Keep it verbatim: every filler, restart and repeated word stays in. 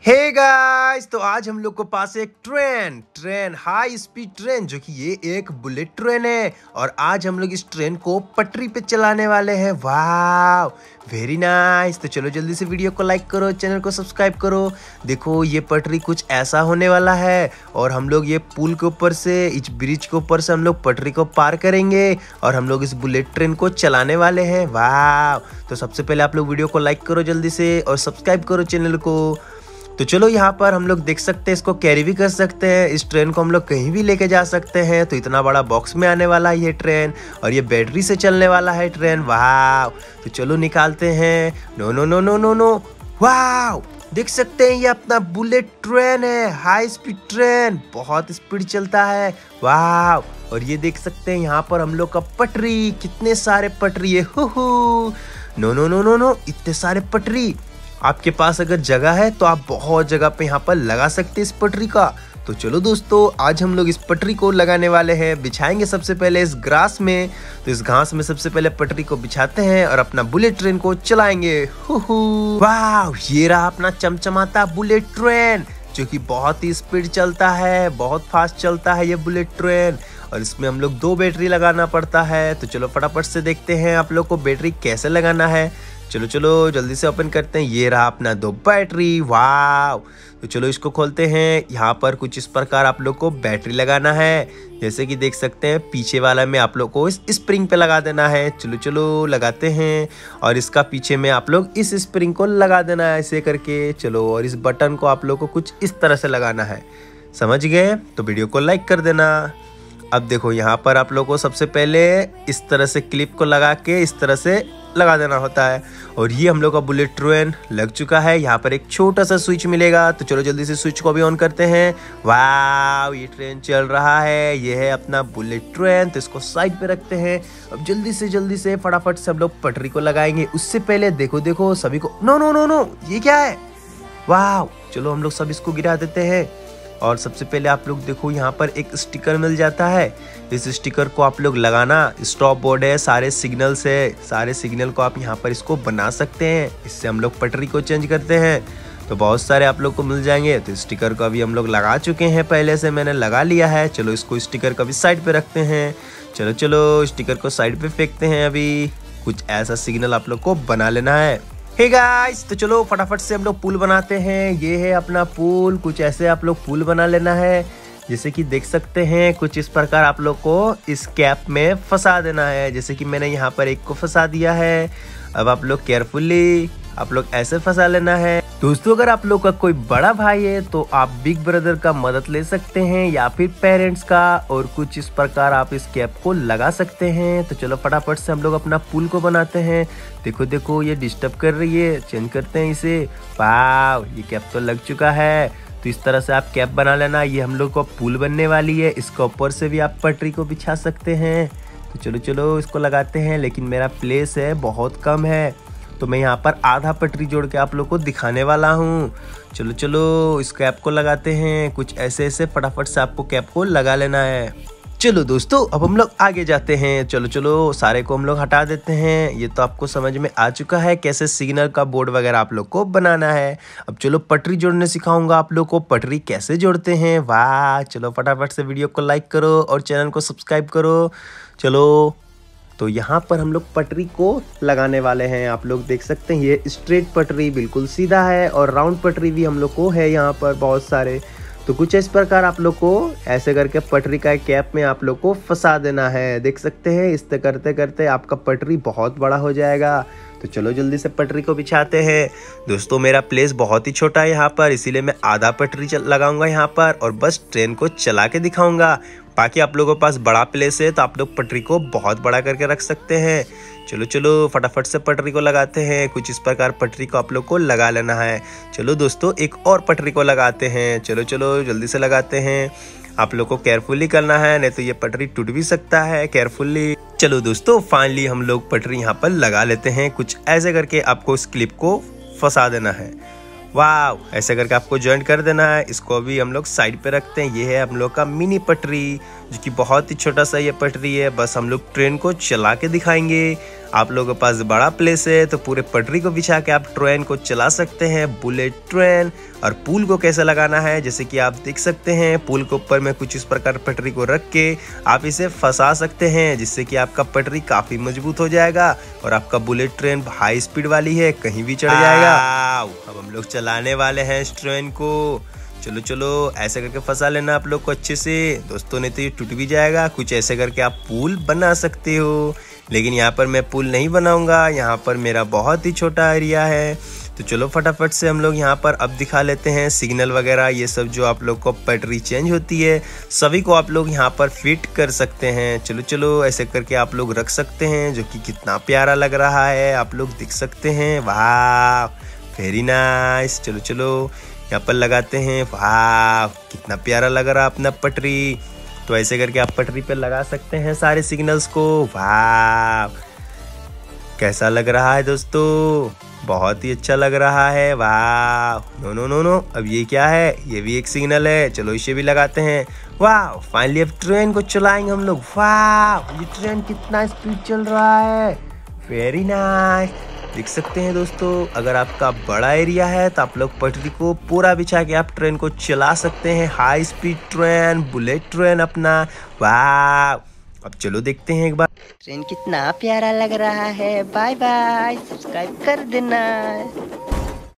Hey guys, तो आज हम लोग को पास एक train train high speed train जो कि ये एक बुलेट ट्रेन है। और आज हम लोग इस ट्रेन को पटरी पे चलाने वाले हैं। वाह, वेरी नाइस। तो चलो जल्दी से वीडियो को लाइक करो, चैनल को सब्सक्राइब करो। देखो ये पटरी कुछ ऐसा होने वाला है और हम लोग ये पुल के ऊपर से, इस ब्रिज के ऊपर से हम लोग पटरी को पार करेंगे और हम लोग इस बुलेट ट्रेन को चलाने वाले हैं। वाह, तो सबसे पहले आप लोग वीडियो को लाइक करो जल्दी से और सब्सक्राइब करो चैनल को। तो चलो यहाँ पर हम लोग देख सकते हैं, इसको कैरी भी कर सकते हैं। इस ट्रेन को हम लोग कहीं भी लेके जा सकते हैं। तो इतना बड़ा बॉक्स में आने वाला है ये ट्रेन और ये बैटरी से चलने वाला है ट्रेन। वाह, तो चलो निकालते हैं। No no no no no no वाह, देख सकते हैं ये अपना बुलेट ट्रेन है, हाई स्पीड ट्रेन, बहुत स्पीड चलता है। वाह, और ये देख सकते हैं यहाँ पर हम लोग का पटरी, कितने सारे पटरी है। हु हु no no no no no इतने सारे पटरी। आपके पास अगर जगह है तो आप बहुत जगह पे यहाँ पर लगा सकते हैं इस पटरी का। तो चलो दोस्तों, आज हम लोग इस पटरी को लगाने वाले हैं। बिछाएंगे सबसे पहले इस ग्रास में। तो इस घास में सबसे पहले पटरी को बिछाते हैं और अपना बुलेट ट्रेन को चलाएंगे। वाह, ये रहा अपना चमचमाता बुलेट ट्रेन जो कि बहुत ही स्पीड चलता है, बहुत फास्ट चलता है ये बुलेट ट्रेन। और इसमें हम लोग दो बैटरी लगाना पड़ता है। तो चलो फटाफट से देखते हैं आप लोग को बैटरी कैसे लगाना है। चलो चलो जल्दी से ओपन करते हैं। ये रहा अपना दो बैटरी। वाह, तो चलो इसको खोलते हैं। यहाँ पर कुछ इस प्रकार आप लोग को बैटरी लगाना है। जैसे कि देख सकते हैं पीछे वाला में आप लोग को इस स्प्रिंग पे लगा देना है। चलो चलो लगाते हैं और इसका पीछे में आप लोग इस स्प्रिंग को लगा देना है ऐसे करके। चलो, और इस बटन को आप लोग को कुछ इस तरह से लगाना है। समझ गए? तो वीडियो को लाइक कर देना। अब देखो यहाँ पर आप लोग को सबसे पहले इस तरह से क्लिप को लगा के इस तरह से लगा देना होता है। और ये हम लोग का बुलेट ट्रेन लग चुका है। यहाँ पर एक छोटा सा स्विच मिलेगा। तो चलो जल्दी से स्विच को भी ऑन करते हैं। वाह, ये ट्रेन चल रहा है। ये है अपना बुलेट ट्रेन। तो इसको साइड पे रखते हैं। अब जल्दी से जल्दी से फटाफट से हम लोग पटरी को लगाएंगे। उससे पहले देखो देखो सभी को, नो नो नो नो ये क्या है? वाह, चलो हम लोग सब इसको गिरा देते हैं। और सबसे पहले आप लोग देखो यहाँ पर एक स्टिकर मिल जाता है। इस स्टिकर को आप लोग लगाना। स्टॉप बोर्ड है, सारे सिग्नल से सारे सिग्नल को आप यहाँ पर इसको बना सकते हैं। इससे हम लोग पटरी को चेंज करते हैं तो बहुत सारे आप लोग को मिल जाएंगे। तो स्टिकर को अभी हम लोग लगा चुके हैं, पहले से मैंने लगा लिया है। चलो इसको स्टिकर को भी साइड पे रखते हैं। चलो चलो स्टिकर को साइड पे फेंकते हैं। अभी कुछ ऐसा सिग्नल आप लोग को बना लेना है। हे गाइस, तो चलो फटाफट से हम लोग पुल बनाते हैं। ये है अपना पुल। कुछ ऐसे आप लोग पुल बना लेना है। जैसे कि देख सकते हैं कुछ इस प्रकार आप लोग को इस कैप में फंसा देना है। जैसे कि मैंने यहाँ पर एक को फंसा दिया है। अब आप लोग केयरफुली आप लोग ऐसे फंसा लेना है। दोस्तों, अगर आप लोग का कोई बड़ा भाई है तो आप बिग ब्रदर का मदद ले सकते हैं या फिर पेरेंट्स का। और कुछ इस प्रकार आप इस कैप को लगा सकते हैं। तो चलो फटाफट से हम लोग अपना पुल को बनाते हैं। देखो देखो ये डिस्टर्ब कर रही है, चेंज करते हैं इसे। वाह, ये कैप तो लग चुका है। तो इस तरह से आप कैप बना लेना। ये हम लोग को पुल बनने वाली है। इसके ऊपर से भी आप पटरी को बिछा सकते हैं। तो चलो चलो इसको लगाते हैं। लेकिन मेरा प्लेस है बहुत कम है तो मैं यहाँ पर आधा पटरी जोड़ के आप लोग को दिखाने वाला हूँ। चलो चलो इस कैप को लगाते हैं। कुछ ऐसे ऐसे फटाफट से आपको कैप को लगा लेना है। चलो दोस्तों, अब हम लोग आगे जाते हैं। चलो चलो सारे को हम लोग हटा देते हैं। ये तो आपको समझ में आ चुका है कैसे सिग्नल का बोर्ड वगैरह आप लोग को बनाना है। अब चलो पटरी जोड़ने सिखाऊंगा आप लोग को, पटरी कैसे जोड़ते हैं। वाह, चलो फटाफट से वीडियो को लाइक करो और चैनल को सब्सक्राइब करो। चलो, तो यहाँ पर हम लोग पटरी को लगाने वाले हैं। आप लोग देख सकते हैं ये स्ट्रेट पटरी बिल्कुल सीधा है और राउंड पटरी भी हम लोग को है यहाँ पर बहुत सारे। तो कुछ इस प्रकार आप लोग को ऐसे करके पटरी का कैप में आप लोग को फंसा देना है। देख सकते हैं इस तरह करते करते आपका पटरी बहुत बड़ा हो जाएगा। तो चलो जल्दी से पटरी को बिछाते हैं। दोस्तों, मेरा प्लेस बहुत ही छोटा है यहाँ पर, इसीलिए मैं आधा पटरी लगाऊंगा यहाँ पर और बस ट्रेन को चला के दिखाऊंगा। बाकी आप लोगों के पास बड़ा प्लेस है तो आप लोग पटरी को बहुत बड़ा करके रख सकते हैं। चलो चलो फटाफट से पटरी को लगाते हैं। कुछ इस प्रकार पटरी को आप लोग को लगा लेना है। चलो दोस्तों, एक और पटरी को लगाते हैं। चलो चलो जल्दी से लगाते हैं। आप लोग को केयरफुली करना है, नहीं तो ये पटरी टूट भी सकता है। केयरफुली। चलो दोस्तों, फाइनली हम लोग पटरी यहाँ पर लगा लेते हैं। कुछ ऐसे करके आपको इस क्लिप को फंसा देना है। वाह, ऐसे करके आपको ज्वाइन कर देना है। इसको भी हम लोग साइड पे रखते हैं। ये है हम लोग का मिनी पटरी जो कि बहुत ही छोटा सा ये पटरी है। बस हम लोग ट्रेन को चला के दिखाएंगे। आप लोगों के पास बड़ा प्लेस है तो पूरे पटरी को बिछा के आप ट्रेन को चला सकते हैं, बुलेट ट्रेन। और पुल को कैसे लगाना है, जैसे कि आप देख सकते हैं पुल के ऊपर में कुछ इस प्रकार पटरी को रख के आप इसे फंसा सकते हैं, जिससे कि आपका पटरी काफी मजबूत हो जाएगा और आपका बुलेट ट्रेन हाई स्पीड वाली है, कहीं भी चढ़ जाएगा। अब हम लोग चलाने वाले हैं इस ट्रेन को। चलो चलो ऐसे करके फंसा लेना आप लोग को अच्छे से दोस्तों, नहीं तो ये टूट भी जाएगा। कुछ ऐसे करके आप पुल बना सकते हो, लेकिन यहाँ पर मैं पुल नहीं बनाऊंगा, यहाँ पर मेरा बहुत ही छोटा एरिया है। तो चलो फटाफट से हम लोग यहाँ पर अब दिखा लेते हैं सिग्नल वगैरह, ये सब जो आप लोग को पटरी चेंज होती है सभी को आप लोग यहाँ पर फिट कर सकते हैं। चलो चलो ऐसे करके आप लोग रख सकते हैं, जो कि कितना प्यारा लग रहा है, आप लोग देख सकते हैं। वाह वेरी नाइस। चलो चलो यहाँ पर लगाते हैं। वाह कितना प्यारा लग रहा अपना पटरी। तो ऐसे करके आप पटरी पे लगा सकते हैं सारे सिग्नल्स को। वाह कैसा लग रहा है दोस्तों, बहुत ही अच्छा लग रहा है। वाह नो नो नो नो, अब ये क्या है, ये भी एक सिग्नल है, चलो इसे भी लगाते हैं। वाह फाइनली अब ट्रेन को चलाएंगे हम लोग। वाह ये ट्रेन कितना स्पीड चल रहा है, वेरी नाइस। देख सकते हैं दोस्तों, अगर आपका बड़ा एरिया है तो आप लोग पटरी को पूरा बिछा के आप ट्रेन को चला सकते हैं, high speed train, bullet train अपना। वाह अब चलो देखते हैं एक बार ट्रेन कितना प्यारा लग रहा है। बाय बाय, सब्सक्राइब कर देना।